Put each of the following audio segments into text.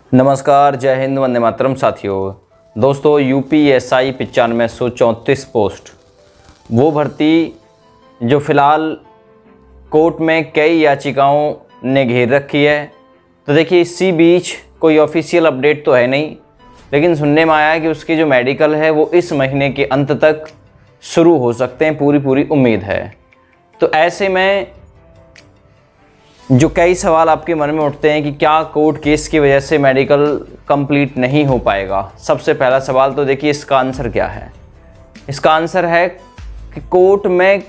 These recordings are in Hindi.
नमस्कार, जय हिंद, वंदे मातरम। साथियों, दोस्तों, यूपीएसआई 9534 पोस्ट, वो भर्ती जो फ़िलहाल कोर्ट में कई याचिकाओं ने घेर रखी है। तो देखिए, इसी बीच कोई ऑफिशियल अपडेट तो है नहीं, लेकिन सुनने में आया है कि उसकी जो मेडिकल है वो इस महीने के अंत तक शुरू हो सकते हैं, पूरी उम्मीद है। तो ऐसे में जो कई सवाल आपके मन में उठते हैं कि क्या कोर्ट केस की वजह से मेडिकल कंप्लीट नहीं हो पाएगा। सबसे पहला सवाल तो देखिए, इसका आंसर क्या है। इसका आंसर है कि कोर्ट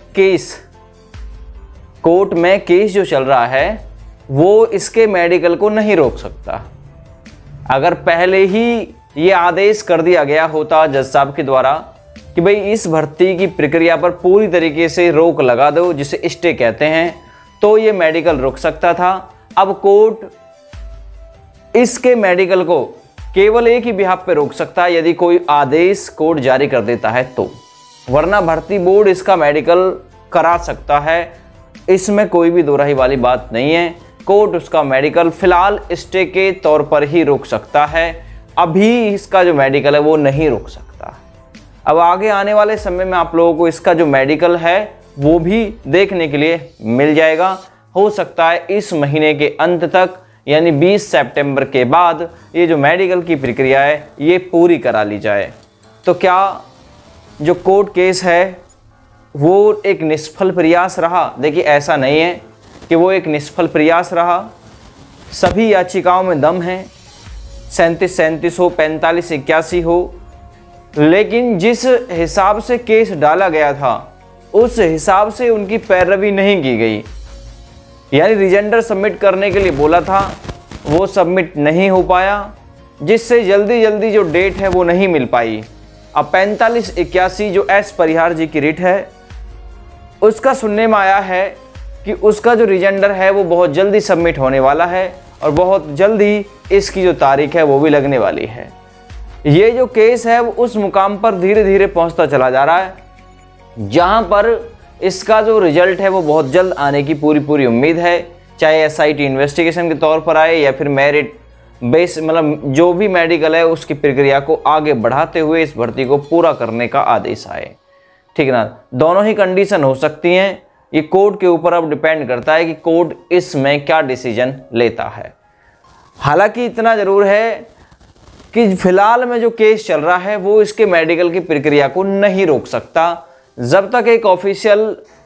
में केस जो चल रहा है वो इसके मेडिकल को नहीं रोक सकता। अगर पहले ही ये आदेश कर दिया गया होता जज साहब के द्वारा कि भाई इस भर्ती की प्रक्रिया पर पूरी तरीके से रोक लगा दो, जिसे स्टे कहते हैं, तो ये मेडिकल रुक सकता था। अब कोर्ट इसके मेडिकल को केवल एक ही बिहाफ पे रोक सकता है, यदि कोई आदेश कोर्ट जारी कर देता है तो, वरना भर्ती बोर्ड इसका मेडिकल करा सकता है। इसमें कोई भी दोराही वाली बात नहीं है। कोर्ट उसका मेडिकल फिलहाल स्टे के तौर पर ही रोक सकता है, अभी इसका जो मेडिकल है वो नहीं रोक सकता। अब आगे आने वाले समय में आप लोगों को इसका जो मेडिकल है वो भी देखने के लिए मिल जाएगा। हो सकता है इस महीने के अंत तक, यानी 20 सितंबर के बाद ये जो मेडिकल की प्रक्रिया है ये पूरी करा ली जाए। तो क्या जो कोर्ट केस है वो एक निष्फल प्रयास रहा? देखिए, ऐसा नहीं है कि वो एक निष्फल प्रयास रहा। सभी याचिकाओं में दम है, 37 हो, 45-81 हो, लेकिन जिस हिसाब से केस डाला गया था उस हिसाब से उनकी पैरवी नहीं की गई। यानी रिजेंडर सबमिट करने के लिए बोला था, वो सबमिट नहीं हो पाया, जिससे जल्दी जो डेट है वो नहीं मिल पाई। अब 45-81 जो एस परिहार जी की रिट है, उसका सुनने में आया है कि उसका जो रिजेंडर है वो बहुत जल्दी सबमिट होने वाला है और बहुत जल्दी इसकी जो तारीख है वो भी लगने वाली है। ये जो केस है वो उस मुकाम पर धीरे धीरे पहुंचता चला जा रहा है जहां पर इसका जो रिजल्ट है वो बहुत जल्द आने की पूरी उम्मीद है। चाहे एसआईटी इन्वेस्टिगेशन के तौर पर आए या फिर मेरिट बेस, मतलब जो भी मेडिकल है उसकी प्रक्रिया को आगे बढ़ाते हुए इस भर्ती को पूरा करने का आदेश आए। ठीक है ना, दोनों ही कंडीशन हो सकती हैं। ये कोर्ट के ऊपर अब डिपेंड करता है कि कोर्ट इसमें क्या डिसीजन लेता है। हालांकि इतना जरूर है कि फिलहाल में जो केस चल रहा है वो इसके मेडिकल की प्रक्रिया को नहीं रोक सकता, जब तक एक ऑफिशियल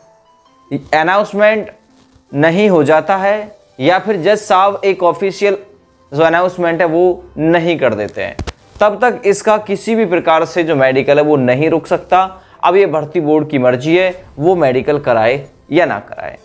अनाउंसमेंट नहीं हो जाता है या फिर जज साहब एक ऑफिशियल जो अनाउंसमेंट है वो नहीं कर देते हैं, तब तक इसका किसी भी प्रकार से जो मेडिकल है वो नहीं रुक सकता। अब ये भर्ती बोर्ड की मर्जी है वो मेडिकल कराए या ना कराए।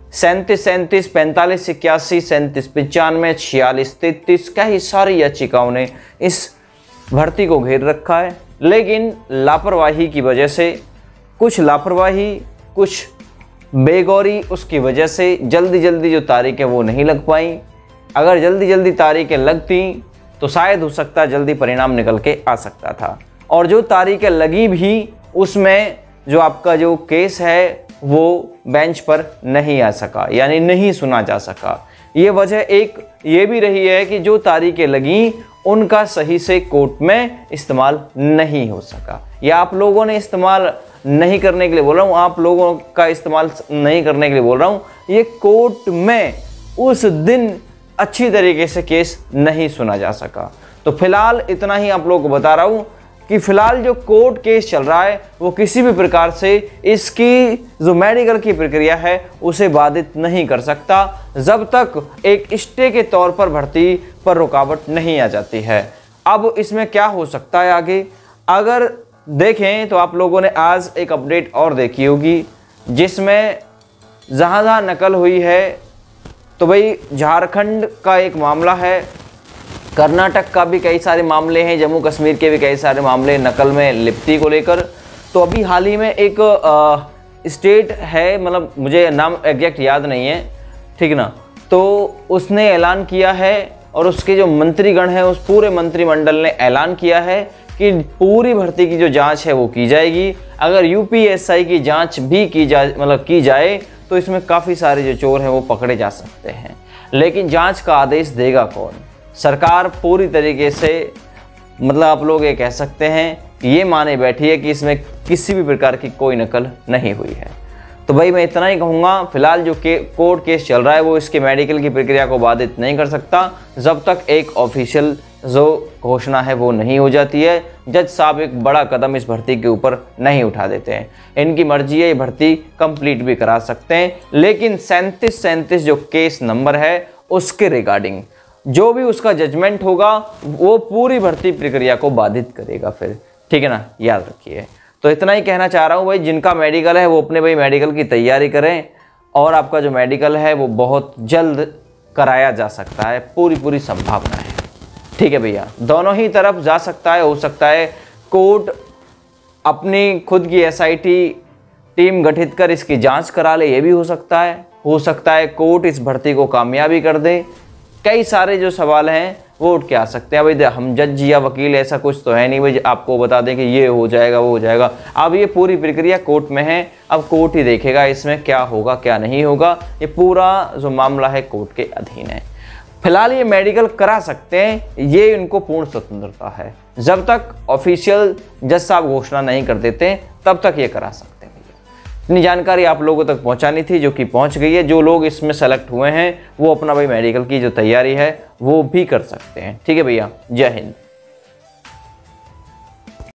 37, 45-81, 37-95, 46-33 का ही सारी याचिकाओं ने इस भर्ती को घेर रखा है, लेकिन लापरवाही की वजह से, कुछ लापरवाही, कुछ बेगौरी, उसकी वजह से जल्दी जो तारीखें वो नहीं लग पाई। अगर जल्दी तारीखें लगती तो शायद हो सकता है जल्दी परिणाम निकल के आ सकता था। और जो तारीखें लगी भी उसमें जो आपका जो केस है वो बेंच पर नहीं आ सका, यानी नहीं सुना जा सका। ये वजह एक ये भी रही है कि जो तारीखें लगी उनका सही से कोर्ट में इस्तेमाल नहीं हो सका, या आप लोगों ने इस्तेमाल नहीं करने के लिए बोल रहा हूँ, आप लोगों का इस्तेमाल नहीं करने के लिए बोल रहा हूँ। ये कोर्ट में उस दिन अच्छी तरीके से केस नहीं सुना जा सका। तो फिलहाल इतना ही आप लोगों को बता रहा हूँ कि फिलहाल जो कोर्ट केस चल रहा है वो किसी भी प्रकार से इसकी जो मेडिकल की प्रक्रिया है उसे बाधित नहीं कर सकता, जब तक एक स्टे के तौर पर भर्ती पर रुकावट नहीं आ जाती है। अब इसमें क्या हो सकता है आगे, अगर देखें तो आप लोगों ने आज एक अपडेट और देखी होगी जिसमें जहाँ नकल हुई है, तो भाई झारखंड का एक मामला है, कर्नाटक का भी कई सारे मामले हैं, जम्मू कश्मीर के भी कई सारे मामले नकल में लिप्ति को लेकर। तो अभी हाल ही में एक स्टेट है, मतलब मुझे नाम एग्जैक्ट याद नहीं है, ठीक ना, तो उसने ऐलान किया है और उसके जो मंत्रीगण हैं उस पूरे मंत्रिमंडल ने ऐलान किया है कि पूरी भर्ती की जो जांच है वो की जाएगी। अगर यूपीएसआई की जांच भी की जाए तो इसमें काफ़ी सारे जो चोर हैं वो पकड़े जा सकते हैं। लेकिन जांच का आदेश देगा कौन? सरकार पूरी तरीके से मतलब आप लोग ये कह सकते हैं ये माने बैठी है कि इसमें किसी भी प्रकार की कोई नकल नहीं हुई है। तो भाई मैं इतना ही कहूँगा, फिलहाल जो कोर्ट केस चल रहा है वो इसके मेडिकल की प्रक्रिया को बाधित नहीं कर सकता जब तक एक ऑफिशियल जो घोषणा है वो नहीं हो जाती है। जज साहब एक बड़ा कदम इस भर्ती के ऊपर नहीं उठा देते हैं, इनकी मर्जी है ये भर्ती कंप्लीट भी करा सकते हैं, लेकिन 37 जो केस नंबर है उसके रिगार्डिंग जो भी उसका जजमेंट होगा वो पूरी भर्ती प्रक्रिया को बाधित करेगा फिर, ठीक है ना, याद रखिए। तो इतना ही कहना चाह रहा हूँ भाई, जिनका मेडिकल है वो अपने भाई मेडिकल की तैयारी करें और आपका जो मेडिकल है वो बहुत जल्द कराया जा सकता है, पूरी संभावना है, ठीक है भैया। दोनों ही तरफ जा सकता है, हो सकता है कोर्ट अपनी खुद की SIT टीम गठित कर इसकी जांच करा ले, ये भी हो सकता है कोर्ट इस भर्ती को कामयाबी कर दे। कई सारे जो सवाल हैं वो उठ के आ सकते हैं। भाई हम जज या वकील ऐसा कुछ तो है नहीं भाई आपको बता दें कि ये हो जाएगा वो हो जाएगा। अब ये पूरी प्रक्रिया कोर्ट में है, अब कोर्ट ही देखेगा इसमें क्या होगा क्या नहीं होगा, ये पूरा जो मामला है कोर्ट के अधीन है। फिलहाल ये मेडिकल करा सकते हैं, ये इनको पूर्ण स्वतंत्रता है, जब तक ऑफिशियल जज साहब घोषणा नहीं कर देते तब तक ये करा सकते हैं। इतनी जानकारी आप लोगों तक पहुंचानी थी जो कि पहुंच गई है। जो लोग इसमें सेलेक्ट हुए हैं वो अपना भाई मेडिकल की जो तैयारी है वो भी कर सकते हैं, ठीक है भैया। जय हिंद।